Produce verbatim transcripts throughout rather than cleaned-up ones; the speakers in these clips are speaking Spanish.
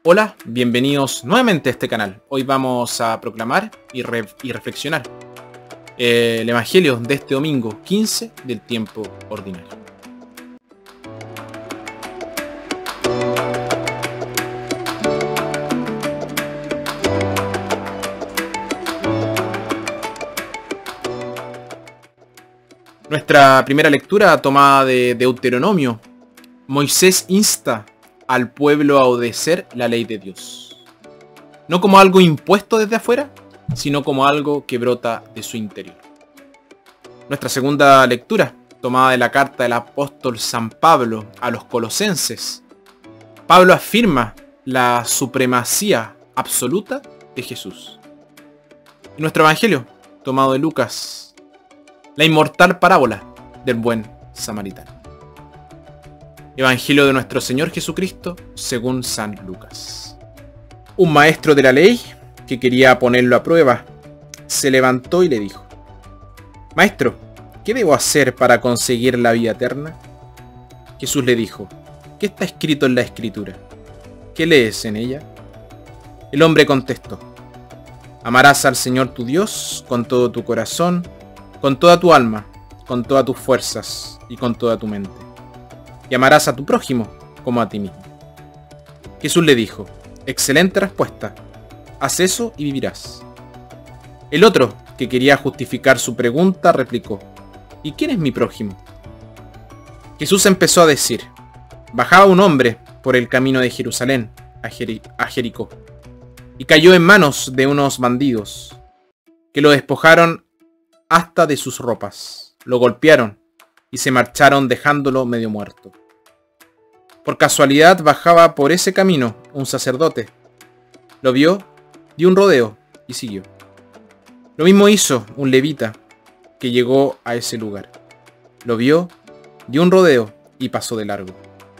Hola, bienvenidos nuevamente a este canal. Hoy vamos a proclamar y, re y reflexionar eh, el Evangelio de este domingo quince del tiempo ordinario. Nuestra primera lectura tomada de Deuteronomio. Moisés insta al pueblo a obedecer la ley de Dios. No como algo impuesto desde afuera, sino como algo que brota de su interior. Nuestra segunda lectura, tomada de la carta del apóstol San Pablo a los colosenses. Pablo afirma la supremacía absoluta de Jesús. Y nuestro evangelio, tomado de Lucas, la inmortal parábola del buen samaritano. Evangelio de nuestro Señor Jesucristo según San Lucas. Un maestro de la ley, que quería ponerlo a prueba, se levantó y le dijo: Maestro, ¿qué debo hacer para conseguir la vida eterna? Jesús le dijo: ¿Qué está escrito en la Escritura? ¿Qué lees en ella? El hombre contestó: Amarás al Señor tu Dios con todo tu corazón, con toda tu alma, con todas tus fuerzas y con toda tu mente. Y amarás a tu prójimo como a ti mismo. Jesús le dijo: excelente respuesta, haz eso y vivirás. El otro, que quería justificar su pregunta, replicó: ¿y quién es mi prójimo? Jesús empezó a decir: bajaba un hombre por el camino de Jerusalén a, Jeri a Jericó, y cayó en manos de unos bandidos, que lo despojaron hasta de sus ropas, lo golpearon y se marcharon dejándolo medio muerto. Por casualidad bajaba por ese camino un sacerdote. Lo vio, dio un rodeo y siguió. Lo mismo hizo un levita que llegó a ese lugar. Lo vio, dio un rodeo y pasó de largo.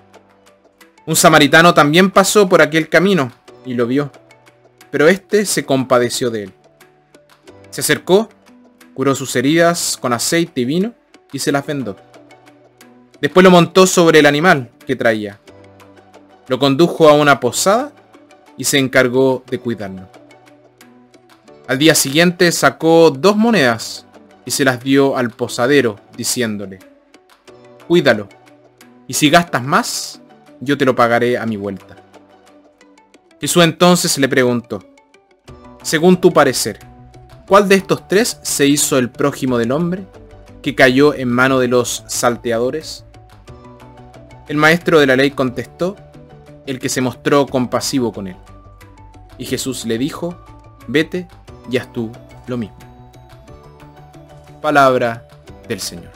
Un samaritano también pasó por aquel camino y lo vio, pero éste se compadeció de él. Se acercó, curó sus heridas con aceite y vino y se las vendó. Después lo montó sobre el animal que traía. Lo condujo a una posada y se encargó de cuidarlo. Al día siguiente sacó dos monedas y se las dio al posadero, diciéndole: cuídalo, y si gastas más, yo te lo pagaré a mi vuelta. Jesús entonces le preguntó: según tu parecer, ¿cuál de estos tres se hizo el prójimo del hombre que cayó en mano de los salteadores? El maestro de la ley contestó: el que se mostró compasivo con él. Y Jesús le dijo: vete y haz tú lo mismo. Palabra del Señor.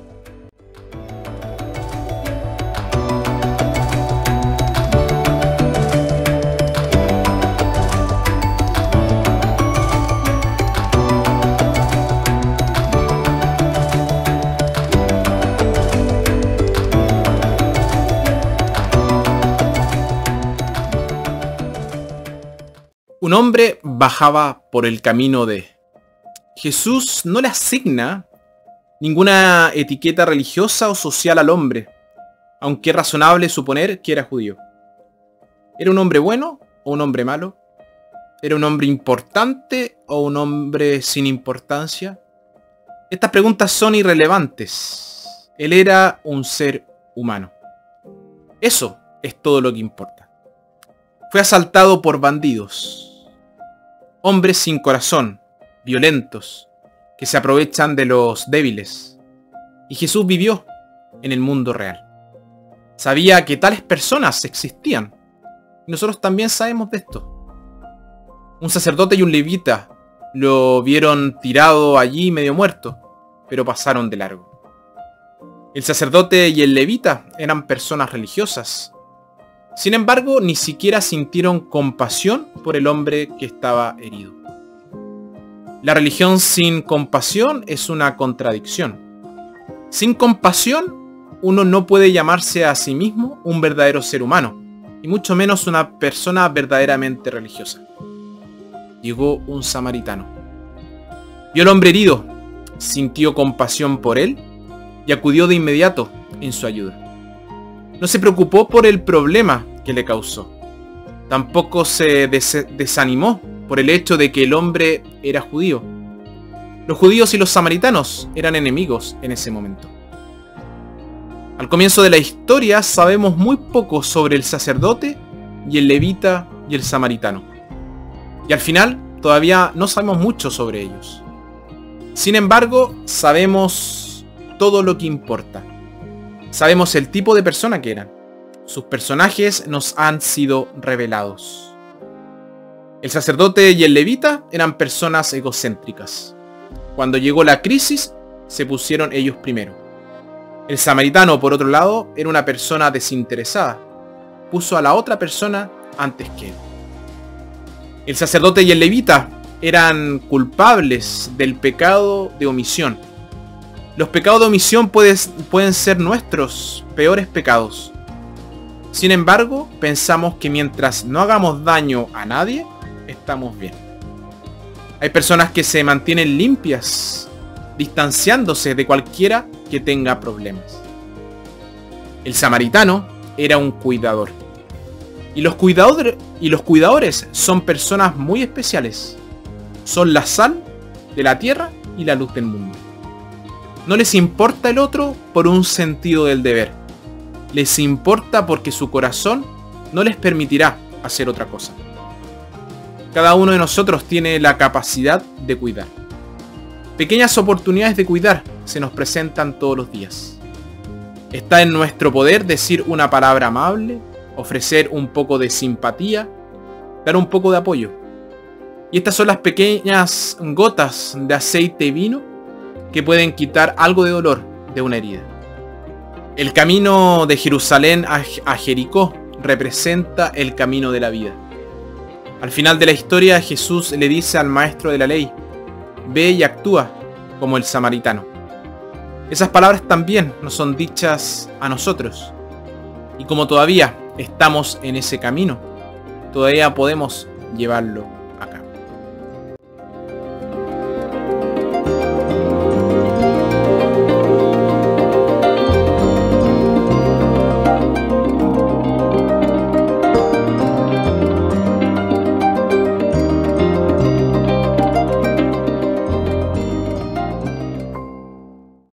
Un hombre bajaba por el camino de... Jesús no le asigna ninguna etiqueta religiosa o social al hombre, aunque es razonable suponer que era judío. ¿Era un hombre bueno o un hombre malo? ¿Era un hombre importante o un hombre sin importancia? Estas preguntas son irrelevantes. Él era un ser humano. Eso es todo lo que importa. Fue asaltado por bandidos. Hombres sin corazón, violentos, que se aprovechan de los débiles. Y Jesús vivió en el mundo real. Sabía que tales personas existían. Y nosotros también sabemos de esto. Un sacerdote y un levita lo vieron tirado allí medio muerto, pero pasaron de largo. El sacerdote y el levita eran personas religiosas. Sin embargo, ni siquiera sintieron compasión por el hombre que estaba herido. La religión sin compasión es una contradicción. Sin compasión, uno no puede llamarse a sí mismo un verdadero ser humano, y mucho menos una persona verdaderamente religiosa. Llegó un samaritano. Vio al hombre herido, sintió compasión por él y acudió de inmediato en su ayuda. No se preocupó por el problema que le causó. Tampoco se des- desanimó por el hecho de que el hombre era judío. Los judíos y los samaritanos eran enemigos en ese momento. Al comienzo de la historia sabemos muy poco sobre el sacerdote y el levita y el samaritano. Y al final todavía no sabemos mucho sobre ellos. Sin embargo, sabemos todo lo que importa. Sabemos el tipo de persona que eran. Sus personajes nos han sido revelados. El sacerdote y el levita eran personas egocéntricas. Cuando llegó la crisis, se pusieron ellos primero. El samaritano, por otro lado, era una persona desinteresada. Puso a la otra persona antes que él. El sacerdote y el levita eran culpables del pecado de omisión. Los pecados de omisión puedes, pueden ser nuestros peores pecados. Sin embargo, pensamos que mientras no hagamos daño a nadie, estamos bien. Hay personas que se mantienen limpias, distanciándose de cualquiera que tenga problemas. El samaritano era un cuidador. Y los, cuidador, y los cuidadores son personas muy especiales. Son la sal de la tierra y la luz del mundo. No les importa el otro por un sentido del deber. Les importa porque su corazón no les permitirá hacer otra cosa. Cada uno de nosotros tiene la capacidad de cuidar. Pequeñas oportunidades de cuidar se nos presentan todos los días. Está en nuestro poder decir una palabra amable, ofrecer un poco de simpatía, dar un poco de apoyo. Y estas son las pequeñas gotas de aceite y vino que pueden quitar algo de dolor de una herida. El camino de Jerusalén a Jericó representa el camino de la vida. Al final de la historia, Jesús le dice al maestro de la ley: ve y actúa como el samaritano. Esas palabras también nos son dichas a nosotros. Y como todavía estamos en ese camino, todavía podemos llevarlo